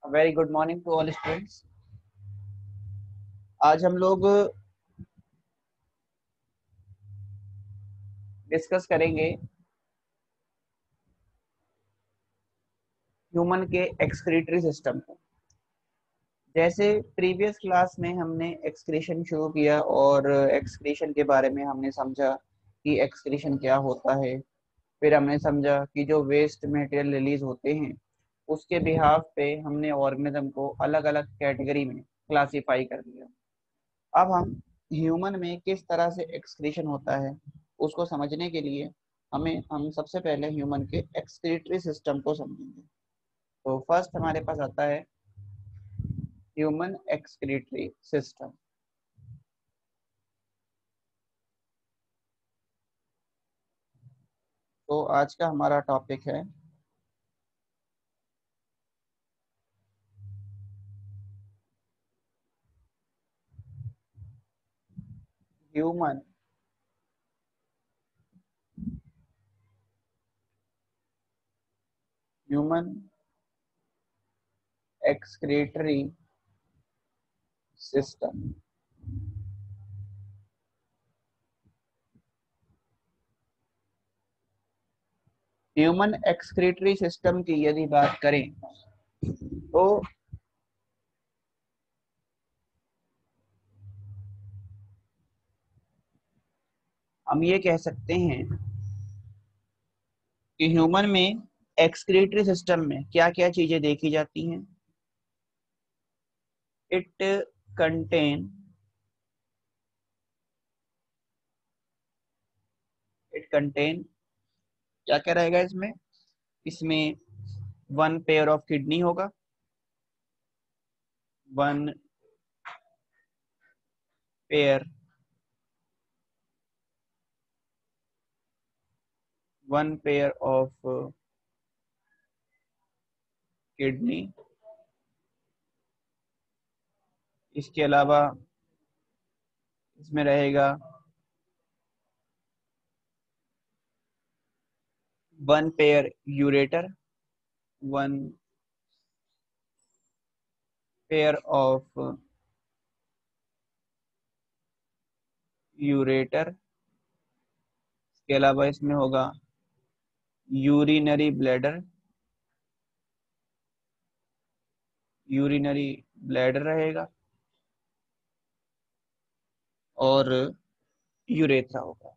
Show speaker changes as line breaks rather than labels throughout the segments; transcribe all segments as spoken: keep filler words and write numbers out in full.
Very good morning to all students. आज हम लोग डिस्कस करेंगे ह्यूमन के एक्सक्रीटरी सिस्टम को। जैसे प्रीवियस क्लास में हमने एक्सक्रीशन शुरू किया और एक्सक्रीशन के बारे में हमने समझा कि एक्सक्रीशन क्या होता है। फिर हमने समझा कि जो वेस्ट मटेरियल रिलीज होते हैं उसके बिहाफ पे हमने ऑर्गेनिज्म को अलग अलग कैटेगरी में क्लासिफाई कर दिया। अब हम ह्यूमन में किस तरह से एक्सक्रीशन होता है उसको समझने के लिए हमें हम सबसे पहले ह्यूमन के एक्सक्रीटरी सिस्टम को समझेंगे। तो फर्स्ट हमारे पास आता है ह्यूमन एक्सक्रीटरी सिस्टम। तो आज का हमारा टॉपिक है human human excretory system. Human excretory system की यदि बात करें तो हम ये कह सकते हैं कि ह्यूमन में एक्सक्रीटरी सिस्टम में क्या क्या चीजें देखी जाती हैं। इट कंटेन इट कंटेन क्या क्या रहेगा इसमें इसमें वन पेयर ऑफ किडनी होगा, one pair one pair of kidney. इसके अलावा इसमें रहेगा one pair ureter, one pair of ureter. इसके अलावा इसमें होगा यूरिनरी ब्लैडर, यूरिनरी ब्लैडर रहेगा और यूरेथ्रा होगा।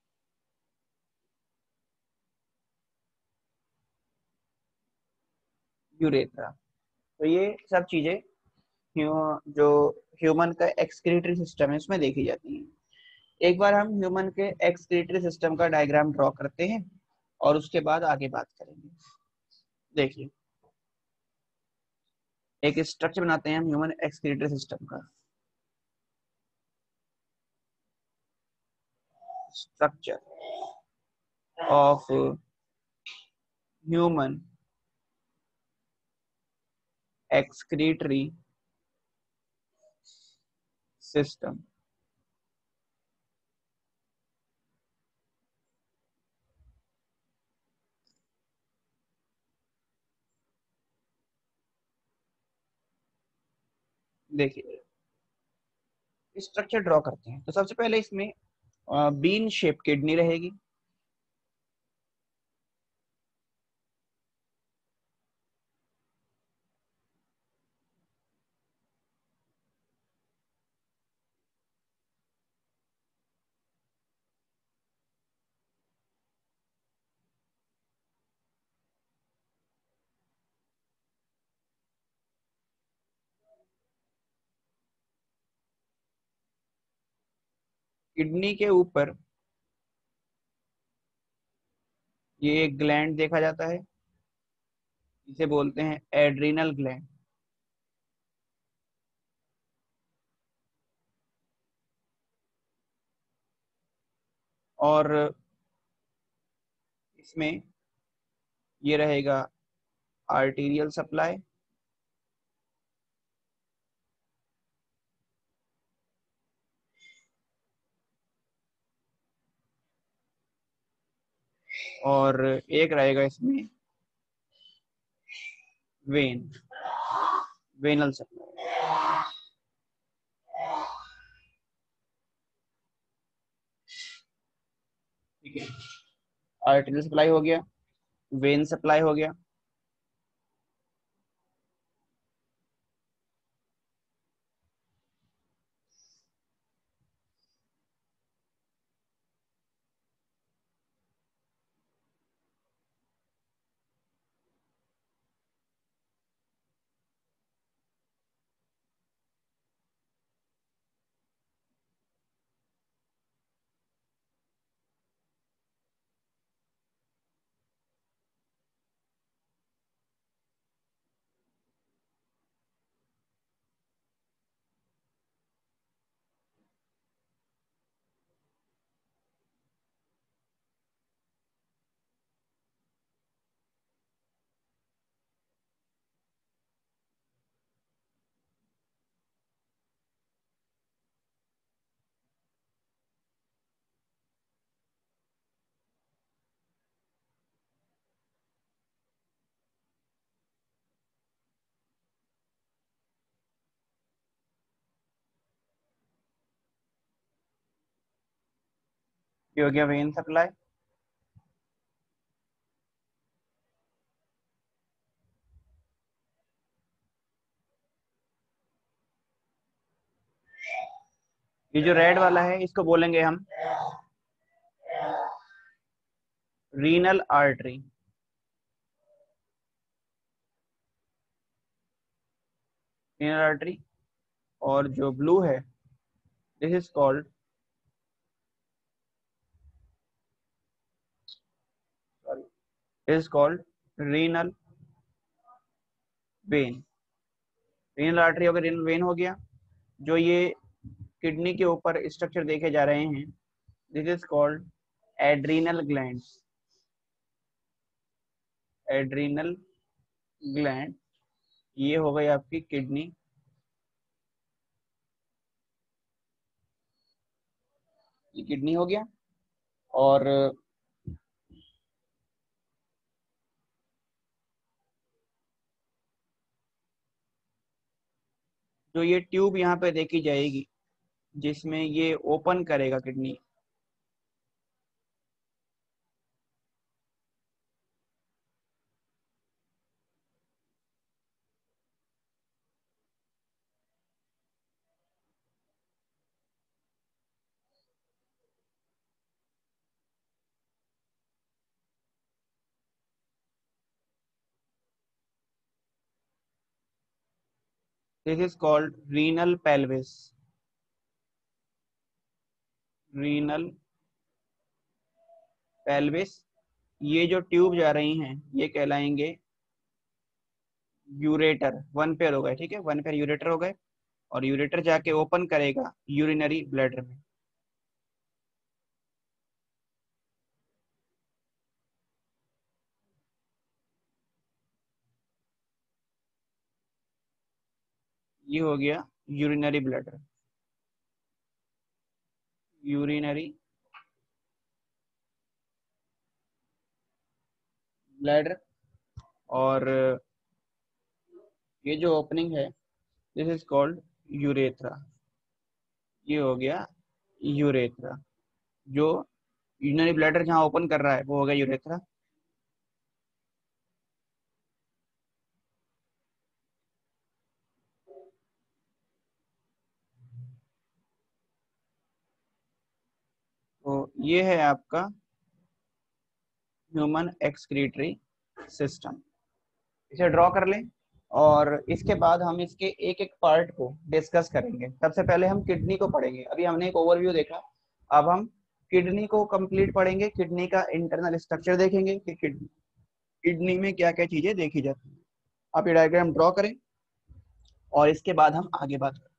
यूरेथ्रा। तो ये सब चीजें जो ह्यूमन का एक्सक्रीटरी सिस्टम है उसमें देखी जाती हैं। एक बार हम ह्यूमन के एक्सक्रीटरी सिस्टम का डायग्राम ड्रॉ करते हैं और उसके बाद आगे बात करेंगे। देखिए, एक स्ट्रक्चर बनाते हैं हम ह्यूमन एक्सक्रीटरी सिस्टम का। Structure of human excretory system. देखिए, स्ट्रक्चर ड्रॉ करते हैं तो सबसे पहले इसमें बीन शेप किडनी रहेगी। किडनी के ऊपर ये एक ग्लैंड देखा जाता है, इसे बोलते हैं एड्रिनल ग्लैंड। और इसमें ये रहेगा आर्टीरियल सप्लाई, और एक रहेगा इसमें वेन। वेनल सप्लाई। ठीक है, आर्टेरियल सप्लाई हो गया, वेन सप्लाई हो गया। ये हो गया वेन सप्लाई। ये जो रेड वाला है इसको बोलेंगे हम रीनल आर्टरी। Renal artery. और जो ब्लू है this is called sorry is called renal vein. Renal artery हो गया, रीनल वेन हो गया। जो ये किडनी के ऊपर स्ट्रक्चर देखे जा रहे हैं this is called adrenal gland. Adrenal gland, ये हो गई आपकी किडनी। ये किडनी हो गया। और जो ये ट्यूब यहाँ पे देखी जाएगी जिसमें ये ओपन करेगा kidney, this is called renal pelvis. Renal pelvis. ये जो ट्यूब जा रही हैं ये कहलाएंगे यूरेटर। वन पेयर हो गए, ठीक है, वन पेयर यूरेटर हो गए। और यूरेटर जाके ओपन करेगा यूरिनरी ब्लैडर में। ये हो गया यूरिनरी ब्लैडर। Urinary bladder. और ये जो ओपनिंग है दिस इज कॉल्ड यूरेथ्रा। ये हो गया यूरेथ्रा। जो यूरिनरी ब्लैडर जहाँ ओपन कर रहा है वो हो गया यूरेथ्रा। तो ये है आपका ह्यूमन एक्सक्रीटरी सिस्टम। इसे ड्रॉ कर लें और इसके बाद हम इसके एक एक पार्ट को डिस्कस करेंगे। सबसे पहले हम किडनी को पढ़ेंगे। अभी हमने एक ओवरव्यू देखा, अब हम किडनी को कंप्लीट पढ़ेंगे। किडनी का इंटरनल स्ट्रक्चर देखेंगे कि किडनी किडनी में क्या क्या चीजें देखी जाती हैं। आप ये डायग्राम ड्रॉ करें और इसके बाद हम आगे बात करें।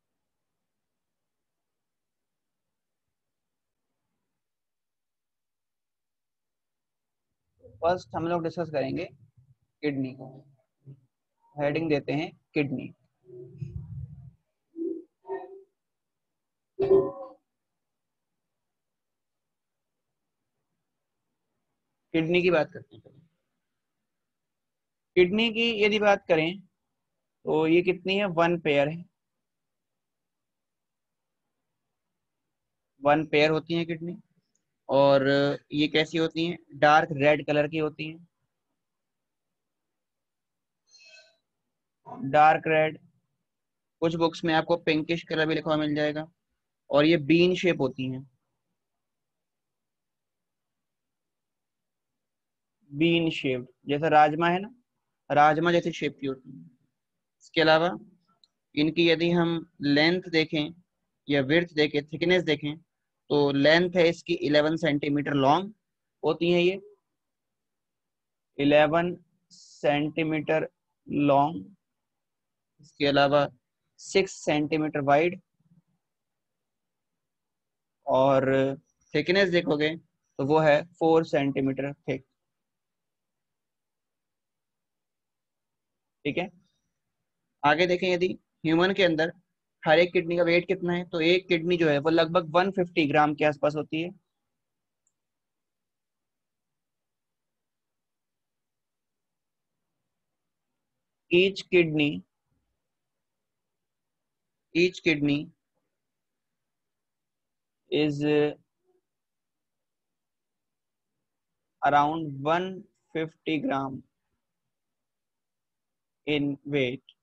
फर्स्ट हम लोग डिस्कस करेंगे किडनी को। हेडिंग देते हैं किडनी। किडनी की बात करते हैं। किडनी की यदि बात करें तो ये कितनी है, वन पेयर है, वन पेयर होती है किडनी। और ये कैसी होती हैं, डार्क रेड कलर की होती हैं, डार्क रेड। कुछ बुक्स में आपको पिंकिश कलर भी लिखा हुआ मिल जाएगा। और ये बीन शेप होती हैं, बीन शेप, जैसा राजमा है ना, राजमा जैसी शेप की होती है। इसके अलावा इनकी यदि हम लेंथ देखें या विड्थ देखें, थिकनेस देखें, तो लेंथ है इसकी इलेवन सेंटीमीटर लॉन्ग होती है ये, इलेवन सेंटीमीटर लॉन्ग। इसके अलावा सिक्स सेंटीमीटर वाइड। और थिकनेस देखोगे तो वो है फोर सेंटीमीटर थिक। ठीक है, आगे देखें, यदि ह्यूमन के अंदर हर एक किडनी का वेट कितना है, तो एक किडनी जो है वो लगभग वन फिफ्टी ग्राम के आसपास होती है। Each kidney each kidney is around one fifty gram in weight,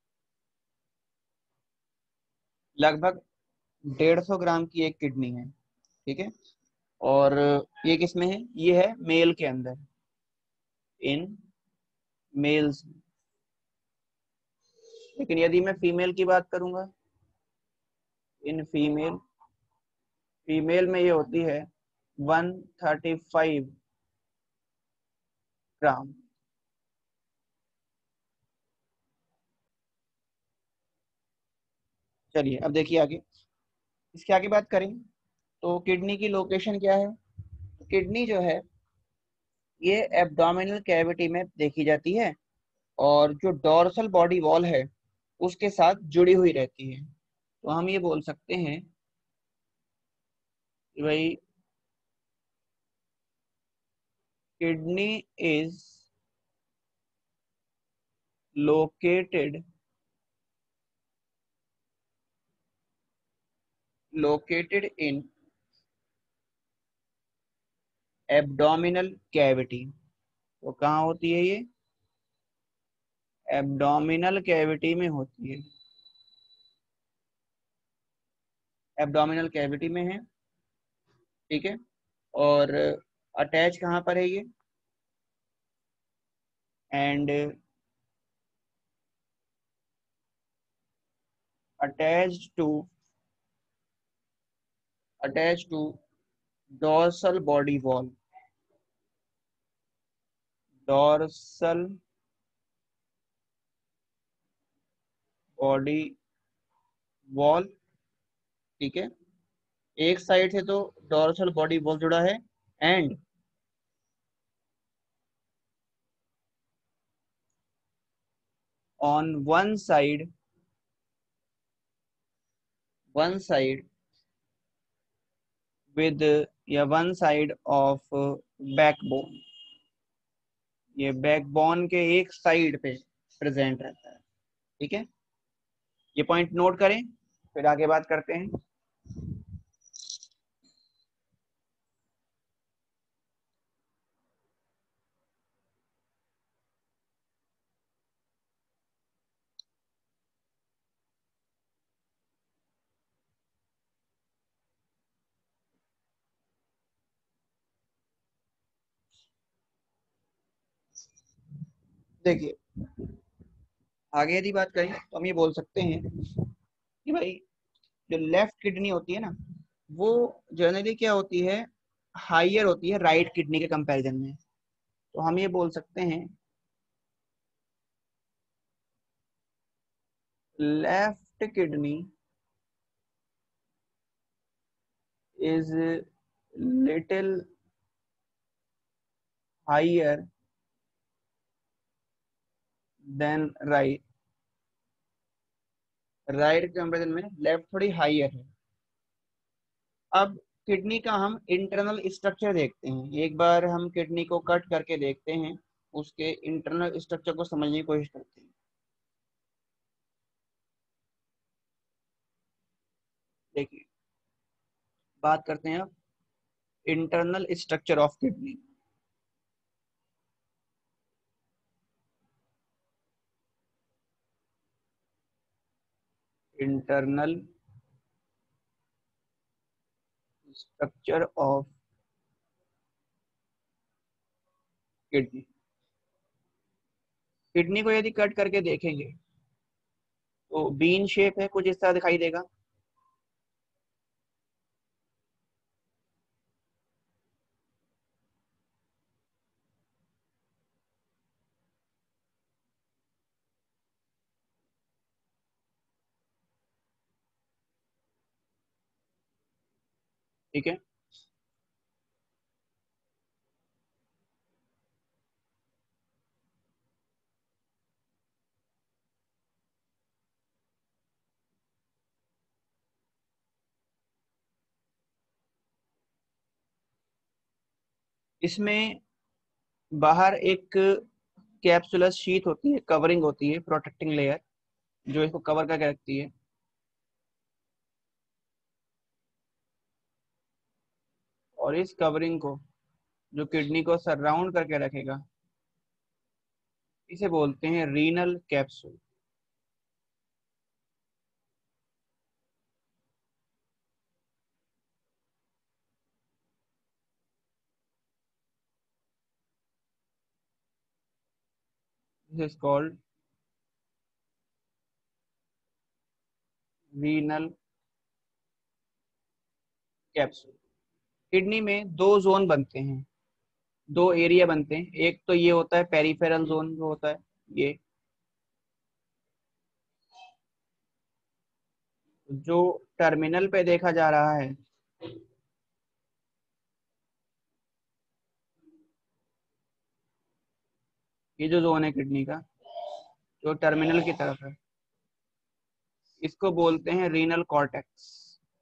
लगभग डेढ़ सौ ग्राम की एक किडनी है। ठीक है, और ये किसमें है, ये है मेल के अंदर, इन मेल्स। लेकिन यदि मैं फीमेल की बात करूंगा, इन फीमेल फीमेल में ये होती है वन थर्टी फाइव ग्राम। चलिए अब देखिए आगे, इसके आगे बात करें तो किडनी की लोकेशन क्या है। तो किडनी जो है ये एब्डोमिनल कैविटी में देखी जाती है, और जो डोर्सल बॉडी वॉल है उसके साथ जुड़ी हुई रहती है। तो हम ये बोल सकते हैं कि भाई kidney is located located in abdominal cavity. तो कहाँ होती है ये, एब्डोमिनल कैविटी में होती है, एब्डोमिनल कैविटी में है। ठीक है, और अटैच कहाँ पर है ये, and attached to attach to dorsal body wall, dorsal body wall. ठीक है, एक साइड से तो डोर्सल बॉडी वॉल जुड़ा है, and on one side one side with या वन साइड ऑफ बैकबोन, ये बैकबोन के एक साइड पे प्रेजेंट रहता है। ठीक है, ये पॉइंट नोट करें, फिर आगे बात करते हैं। देखिए आगे यदि बात करें तो हम ये बोल सकते हैं कि भाई जो लेफ्ट किडनी होती है ना, वो जनरली क्या होती है, हाइयर होती है राइट किडनी के कंपैरिजन में। तो हम ये बोल सकते हैं left kidney is little higher than right, right के कंपैरिजन में लेफ्ट थोड़ी हाइयर है। अब किडनी का हम इंटरनल स्ट्रक्चर देखते हैं, एक बार हम किडनी को कट करके देखते हैं, उसके इंटरनल स्ट्रक्चर को समझने की कोशिश करते हैं। बात करते हैं अब internal structure of kidney. Internal structure of kidney. Kidney को यदि कट करके देखेंगे तो बीन शेप है, कुछ इस तरह दिखाई देगा। ठीक है, इसमें बाहर एक कैप्सुलस शीट होती है, कवरिंग होती है, प्रोटेक्टिंग लेयर जो इसको कवर करके रखती है। और इस कवरिंग को, जो किडनी को सराउंड करके रखेगा, इसे बोलते हैं renal capsule. This is called renal capsule. Kidney में दो जोन बनते हैं, दो एरिया बनते हैं। एक तो ये होता है पेरिफेरल जोन, जो होता है ये, जो टर्मिनल पे देखा जा रहा है, ये जो जोन है किडनी का, जो टर्मिनल की तरफ है, इसको बोलते हैं रीनल कॉर्टेक्स।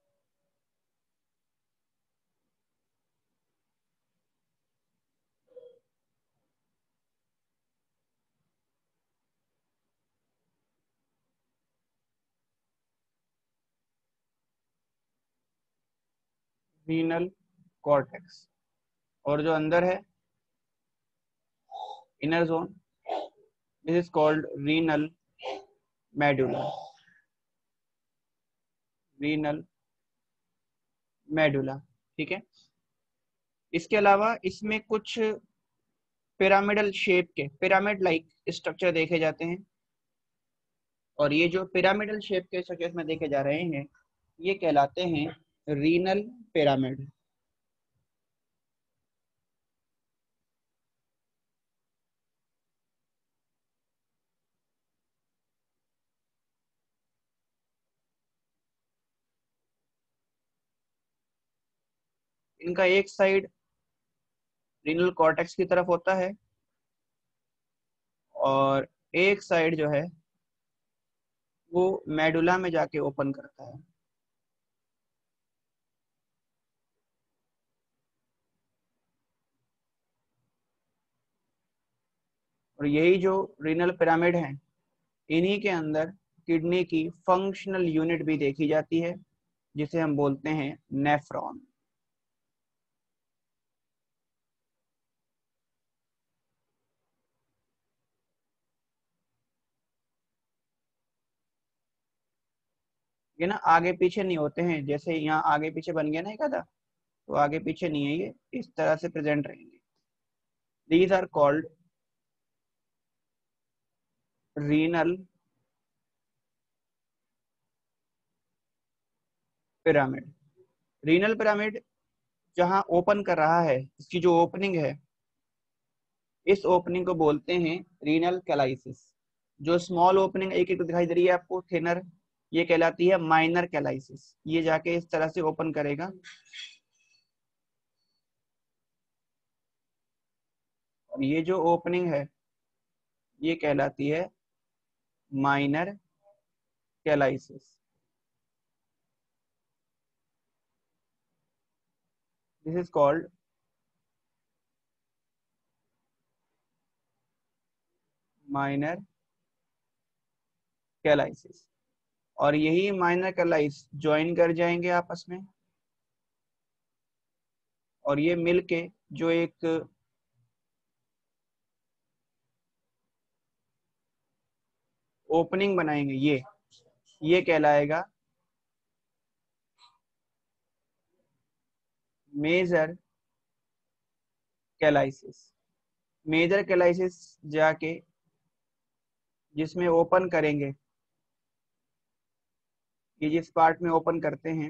Renal cortex. और जो अंदर है inner zone, this is called renal medulla. Renal medulla, ठीक है। इसके अलावा इसमें कुछ पिरामिडल शेप के, पिरामिड लाइक स्ट्रक्चर देखे जाते हैं। और ये जो पिरामिडल शेप के स्ट्रक्चर में देखे जा रहे हैं, ये कहलाते हैं रीनल पिरामिड। इनका एक साइड रीनल कॉर्टेक्स की तरफ होता है और एक साइड जो है वो मेडुला में जाके ओपन करता है। और यही जो रीनल पिरामिड है, इन्हीं के अंदर किडनी की फंक्शनल यूनिट भी देखी जाती है, जिसे हम बोलते हैं नेफ्रॉन। ये ना आगे पीछे नहीं होते हैं, जैसे यहाँ आगे पीछे बन गया ना एक आधा, तो आगे पीछे नहीं है, ये इस तरह से प्रेजेंट रहेंगे। These are called renal pyramid. Renal pyramid जहां ओपन कर रहा है, इसकी जो ओपनिंग है, इस ओपनिंग को बोलते हैं रीनल कैलाइसिस। जो स्मॉल ओपनिंग एक एक दिखाई दे रही है आपको, थिनर, ये कहलाती है माइनर कैलाइसिस। ये जाके इस तरह से ओपन करेगा। और ये जो ओपनिंग है, ये कहलाती है minor calyces. This is called minor calyces. और यही माइनर कैलाइस ज्वाइन कर जाएंगे आपस में, और ये मिल के जो एक ओपनिंग बनाएंगे, ये ये कहलाएगा मेजर कैलाइसिस। मेजर कैलाइसिस जाके जिसमें ओपन करेंगे, ये जिस पार्ट में ओपन करते हैं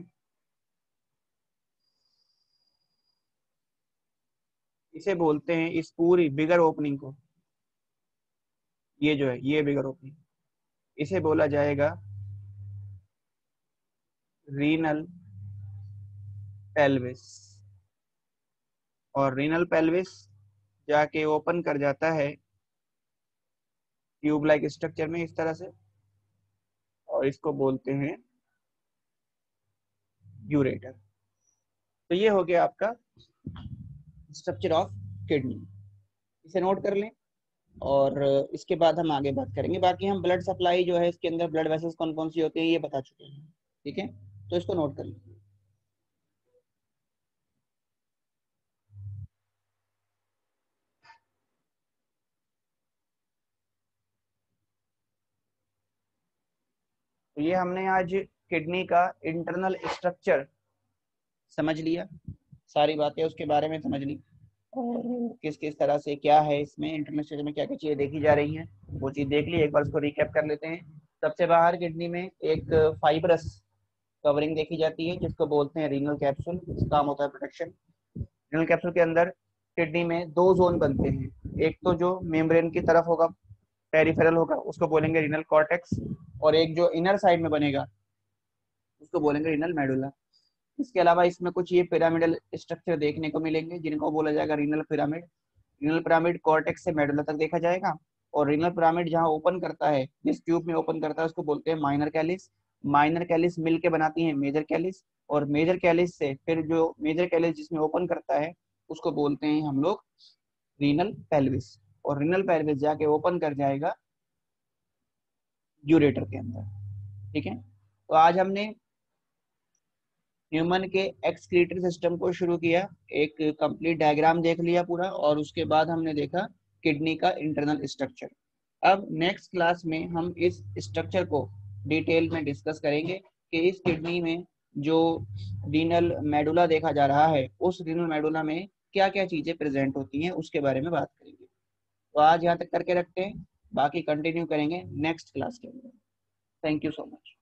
इसे बोलते हैं, इस पूरी बिगर ओपनिंग को, ये जो है ये बिगर ओपनिंग, इसे बोला जाएगा रीनल पेल्विस। और रीनल पेल्विस जाके ओपन कर जाता है ट्यूब लाइक स्ट्रक्चर में इस तरह से, और इसको बोलते हैं यूरेटर। तो ये हो गया आपका स्ट्रक्चर ऑफ किडनी, इसे नोट कर लें और इसके बाद हम आगे बात करेंगे। बाकी हम ब्लड सप्लाई जो है इसके अंदर ब्लड वेसल्स कौन कौन सी होती है ये बता चुके हैं, ठीक है, तो इसको नोट कर लें। तो ये हमने आज किडनी का इंटरनल स्ट्रक्चर समझ लिया, सारी बातें उसके बारे में समझ ली, और किस किस तरह से क्या है इसमें इंटरनल स्ट्रक्चर में क्या क्या चीजें देखी जा रही हैं वो चीज देख ली। एक बार उसको रिकैप कर लेते हैं। सबसे बाहर किडनी में एक फाइब्रस कवरिंग देखी जाती है जिसको बोलते हैं रीनल कैप्सूल, काम होता है प्रोटेक्शन। रीनल कैप्सूल के अंदर किडनी में दो जोन बनते हैं, एक तो जो मेम्ब्रेन की तरफ होगा, पेरिफेरल होगा, उसको बोलेंगे रीनल कॉर्टेक्स, और एक जो इनर साइड में बनेगा उसको बोलेंगे रीनल मेडुला। इसके अलावा इसमें कुछ ये पिरामिडल स्ट्रक्चर देखने को मिलेंगे जिनको बोला जाएगा renal pyramid. Renal pyramid cortex से मेडुला तक देखा जाएगा, और रीनल पिरामिड जहां ओपन करता है, जिस ट्यूब में ओपन करता है उसको बोलते हैं माइनर कैलिस। माइनर कैलिस मिलके बनाती है मेजर कैलिस, और मेजर कैलिस से फिर जो मेजर कैलिस जिसमें ओपन करता है उसको बोलते हैं हम लोग रीनल पेल्विस, और रीनल पेल्विस जाके ओपन कर जाएगा यूरेटर के अंदर, ठीक है। तो आज हमने ह्यूमन के एक्सक्रीटरी सिस्टम को शुरू किया, एक कंप्लीट डायग्राम देख लिया पूरा, और उसके बाद हमने देखा किडनी का इंटरनल स्ट्रक्चर। अब नेक्स्ट क्लास में हम इस स्ट्रक्चर को डिटेल में डिस्कस करेंगे कि इस किडनी में जो रीनल मेडुला देखा जा रहा है उस रीनल मेडुला में क्या क्या चीजें प्रेजेंट होती हैं उसके बारे में बात करेंगे। तो आज यहाँ तक करके रखते हैं, बाकी कंटिन्यू करेंगे नेक्स्ट क्लास के अंदर। Thank you so much.